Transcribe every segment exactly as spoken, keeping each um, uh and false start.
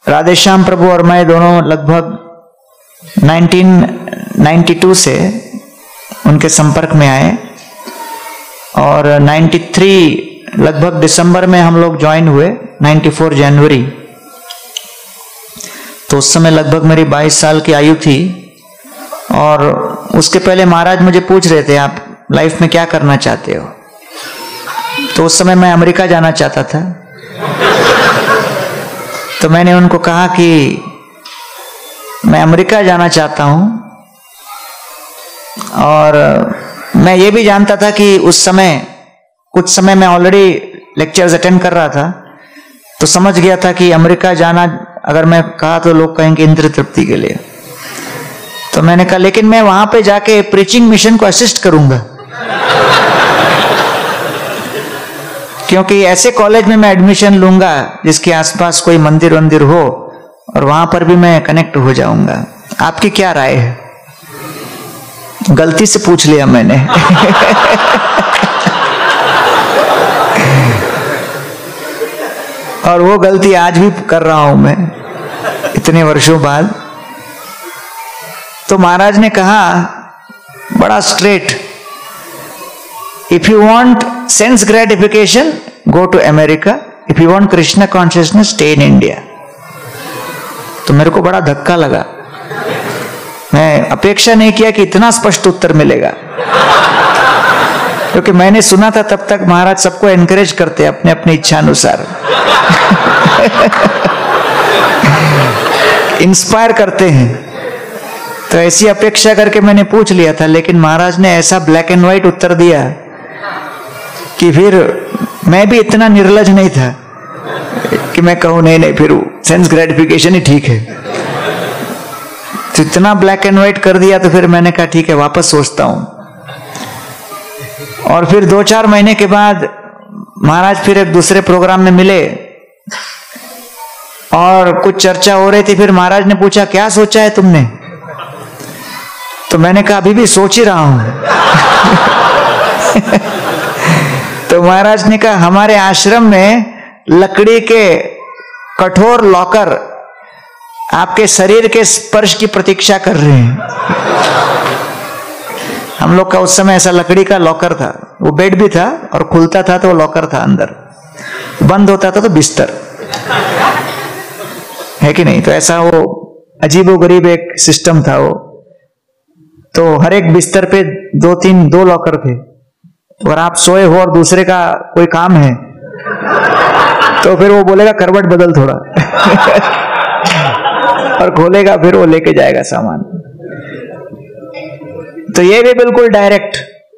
राधेश्याम प्रभु और मैं दोनों लगभग नाइनटीन नाइंटी टू से उनके संपर्क में आए और नाइंटी थ्री लगभग दिसंबर में हम लोग ज्वाइन हुए, नाइंटी फोर जनवरी। तो उस समय लगभग मेरी बाईस साल की आयु थी और उसके पहले महाराज मुझे पूछ रहे थे आप लाइफ में क्या करना चाहते हो। तो उस समय मैं अमेरिका जाना चाहता था। तो मैंने उनको कहा कि मैं अमेरिका जाना चाहता हूं और मैं ये भी जानता था कि उस समय कुछ समय मैं ऑलरेडी लेक्चर्स अटेंड कर रहा था, तो समझ गया था कि अमेरिका जाना अगर मैं कहा तो लोग कहेंगे इंद्र तृप्ति के लिए। तो मैंने कहा लेकिन मैं वहां पे जाके प्रीचिंग मिशन को असिस्ट करूंगा, क्योंकि ऐसे कॉलेज में मैं एडमिशन लूंगा जिसके आसपास कोई मंदिर वंदिर हो और वहां पर भी मैं कनेक्ट हो जाऊंगा। आपकी क्या राय है? गलती से पूछ लिया मैंने। और वो गलती आज भी कर रहा हूं मैं इतने वर्षों बाद। तो महाराज ने कहा बड़ा straight, if you want sense gratification go to America, if you want Krishna consciousness stay in India. तो मेरे को बड़ा धक्का लगा, मैं अपेक्षा नहीं किया कि इतना स्पष्ट उत्तर मिलेगा, क्योंकि मैंने सुना था तब तक महाराज सबको एनकरेज करते अपने अपने इच्छा अनुसार। इंस्पायर करते हैं। तो ऐसी अपेक्षा करके मैंने पूछ लिया था, लेकिन महाराज ने ऐसा ब्लैक एंड व्हाइट उत्तर दिया कि फिर मैं भी इतना निर्लज नहीं था कि मैं कहूं नहीं नहीं फिर सेंस ग्रेटिफिकेशन ही ठीक है। तो इतना ब्लैक एंड व्हाइट कर दिया तो फिर मैंने कहा ठीक है वापस सोचता हूं। और फिर दो चार महीने के बाद महाराज फिर एक दूसरे प्रोग्राम में मिले और कुछ चर्चा हो रही थी। फिर महाराज ने पूछा क्या सोचा है तुमने? तो मैंने कहा अभी भी सोच ही रहा हूं। तो महाराज ने कहा हमारे आश्रम में लकड़ी के कठोर लॉकर आपके शरीर के स्पर्श की प्रतीक्षा कर रहे हैं। हम लोग का उस समय ऐसा लकड़ी का लॉकर था, वो बेड भी था और खुलता था तो वो लॉकर था, अंदर बंद होता था तो बिस्तर है कि नहीं। तो ऐसा वो अजीबोगरीब एक सिस्टम था वो। तो हर एक बिस्तर पे दो तीन दो लॉकर थे। तो अगर आप सोए हो और दूसरे का कोई काम है तो फिर वो बोलेगा करवट बदल थोड़ा और खोलेगा फिर वो लेके जाएगा सामान। तो ये भी बिल्कुल डायरेक्ट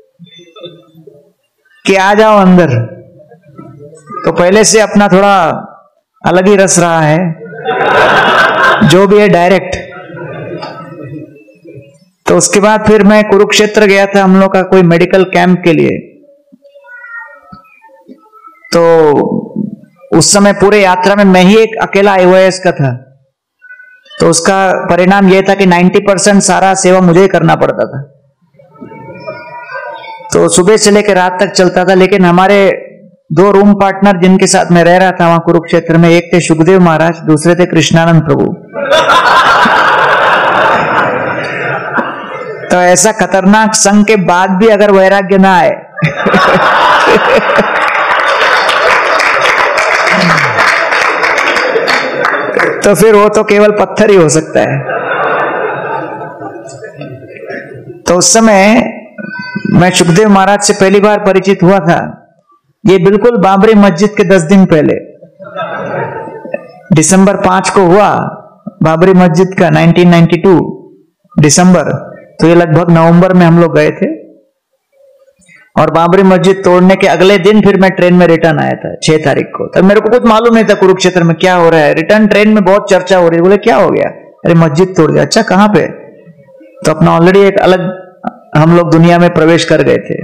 कि आ जाओ अंदर। तो पहले से अपना थोड़ा अलग ही रस रहा है, जो भी है डायरेक्ट। तो उसके बाद फिर मैं कुरुक्षेत्र गया था हम लोग का कोई मेडिकल कैंप के लिए। तो उस समय पूरे यात्रा में मैं ही एक अकेला आई ओ एस का था। तो उसका परिणाम यह था कि नब्बे परसेंट सारा सेवा मुझे ही करना पड़ता था। तो सुबह से लेकर रात तक चलता था। लेकिन हमारे दो रूम पार्टनर जिनके साथ मैं रह रहा था वहां कुरुक्षेत्र में, एक थे सुखदेव महाराज, दूसरे थे कृष्णानंद प्रभु। तो ऐसा खतरनाक संग के बाद भी अगर वैराग्य ना आए तो फिर वो तो केवल पत्थर ही हो सकता है। तो उस समय मैं सुखदेव महाराज से पहली बार परिचित हुआ था, ये बिल्कुल बाबरी मस्जिद के दस दिन पहले, दिसंबर पांच को हुआ बाबरी मस्जिद का, नाइनटीन नाइंटी टू दिसंबर। तो ये लगभग नवंबर में हम लोग गए थे और बाबरी मस्जिद तोड़ने के अगले दिन फिर मैं ट्रेन में रिटर्न आया था छह तारीख को। तब मेरे को कुछ मालूम नहीं था कुरुक्षेत्र में क्या हो रहा है। रिटर्न ट्रेन में बहुत चर्चा हो रही है, बोले क्या हो गया? अरे मस्जिद तोड़ दिया। अच्छा कहां पे? तो अपना ऑलरेडी एक अलग हम लोग दुनिया में प्रवेश कर गए थे।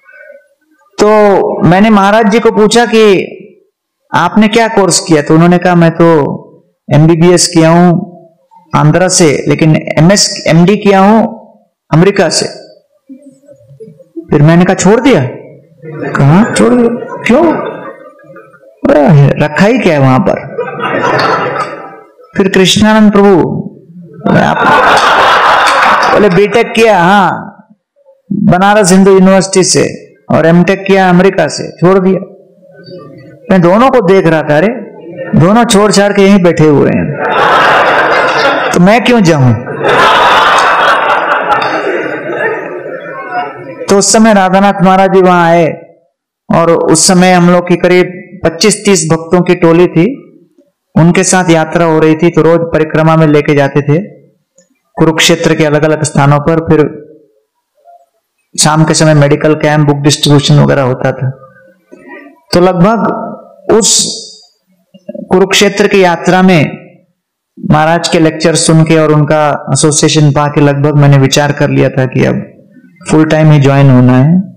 तो मैंने महाराज जी को पूछा कि आपने क्या कोर्स किया? तो उन्होंने कहा मैं तो एम बी बी एस किया हूं आंध्रा से, लेकिन एम एस एम डी किया हूं अमेरिका से। फिर मैंने कहा छोड़ दिया? कहा छोड़ दिया? क्यों? रखा ही क्या है वहां पर? फिर कृष्णानंद प्रभु आप बोले बीटेक किया, हाँ बनारस हिंदू यूनिवर्सिटी से, और एमटेक किया अमेरिका से, छोड़ दिया। मैं दोनों को देख रहा था, अरे दोनों छोड़ छाड़ के यहीं बैठे हुए हैं, तो मैं क्यों जाऊं। तो उस समय राधानाथ महाराज जी वहां आए, और उस समय हम लोग की करीब पच्चीस तीस भक्तों की टोली थी, उनके साथ यात्रा हो रही थी। तो रोज परिक्रमा में लेके जाते थे कुरुक्षेत्र के अलग अलग स्थानों पर। फिर शाम के समय मेडिकल कैंप, बुक डिस्ट्रीब्यूशन वगैरह होता था। तो लगभग उस कुरुक्षेत्र की यात्रा में महाराज के लेक्चर सुन के और उनका एसोसिएशन पा के लगभग मैंने विचार कर लिया था कि अब फुल टाइम ही ज्वाइन होना है।